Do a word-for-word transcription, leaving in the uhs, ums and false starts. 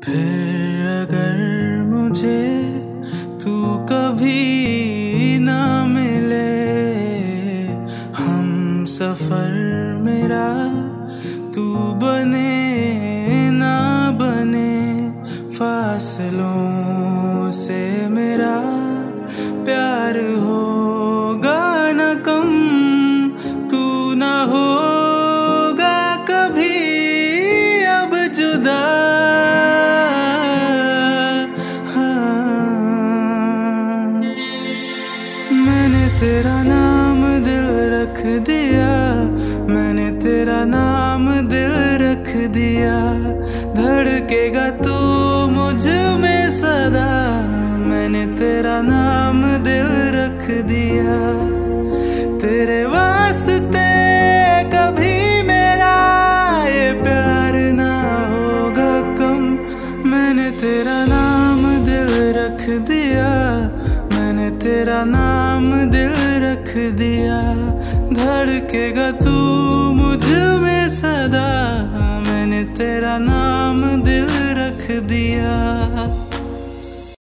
फिर अगर मुझे तू कभी ना मिले, हम सफर मेरा तू बने ना बने, फासलों से मेरा प्यार होगा न कम, तू ना होगा कभी अब जुदा। मैंने तेरा नाम दिल रख दिया, मैंने तेरा नाम दिल रख दिया, धड़केगा तू मुझ में सदा, मैंने तेरा नाम दिल रख दिया। तेरे वास्ते कभी मेरा ये प्यार ना होगा कम, मैंने तेरा नाम दिल रख दिया, मैंने तेरा नाम दिल रख दिया, धड़केगा तू मुझ में सदा, मैंने तेरा नाम दिल रख दिया।